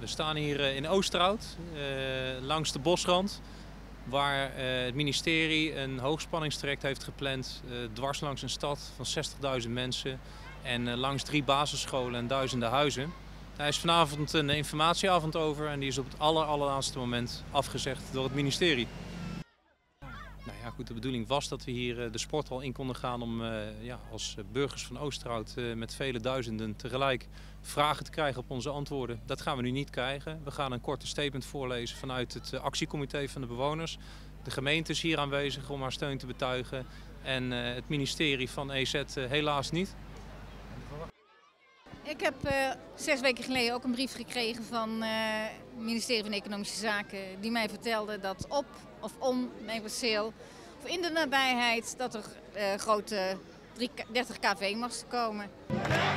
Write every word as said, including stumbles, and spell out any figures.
We staan hier in Oosterhout, uh, langs de bosrand, waar uh, het ministerie een hoogspanningstraject heeft gepland, uh, dwars langs een stad van zestigduizend mensen en uh, langs drie basisscholen en duizenden huizen. Daar is vanavond een informatieavond over en die is op het aller, allerlaatste moment afgezegd door het ministerie. Nou ja, goed, de bedoeling was dat we hier de sporthal in konden gaan om uh, ja, als burgers van Oosterhout uh, met vele duizenden tegelijk vragen te krijgen op onze antwoorden. Dat gaan we nu niet krijgen. We gaan een korte statement voorlezen vanuit het actiecomité van de bewoners. De gemeente is hier aanwezig om haar steun te betuigen en uh, het ministerie van E Z uh, helaas niet. Ik heb uh, zes weken geleden ook een brief gekregen van uh, het ministerie van Economische Zaken die mij vertelde dat op of om mijn perceel of in de nabijheid dat er uh, grote dertig K V mag komen.